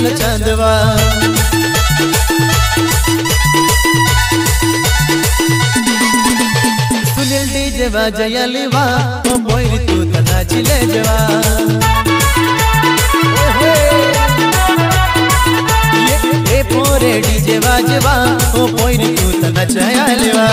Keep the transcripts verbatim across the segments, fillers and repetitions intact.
चल चंदवा सुनील डीजे बजयलवा ओ पोइरी तू त नाचिले जवा ये पोरे डीजे बाजवा ओ पोइरी तू त नचयलवा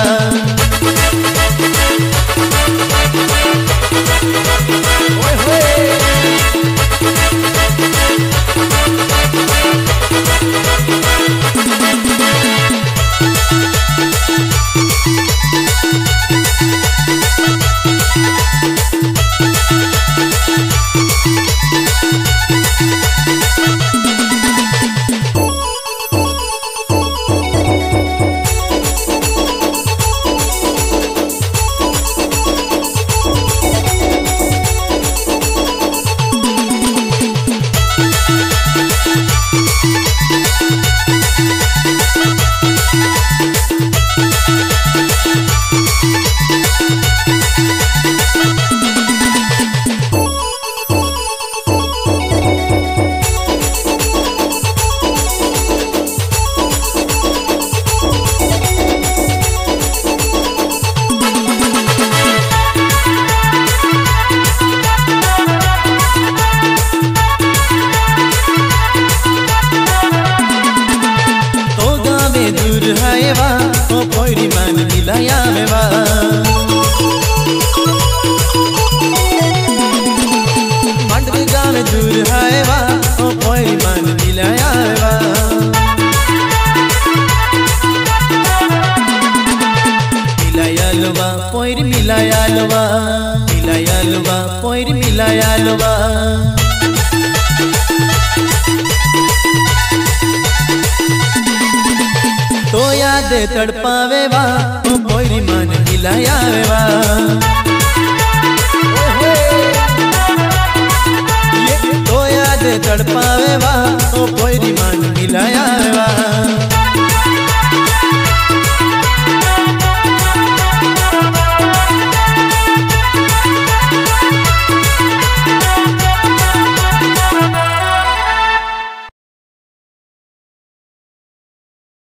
ओ पोइरी मान मिलाया मेवा मंडल गाँव दूर है वा ओ पोइरी मान मिलाया मेवा मिलाया लवा पोइरी मिलाया लवा मिलाया लवा पोइरी मिलाया लवा तो याद तड़पावे वा ओ पोइरी मान मिलाया वा।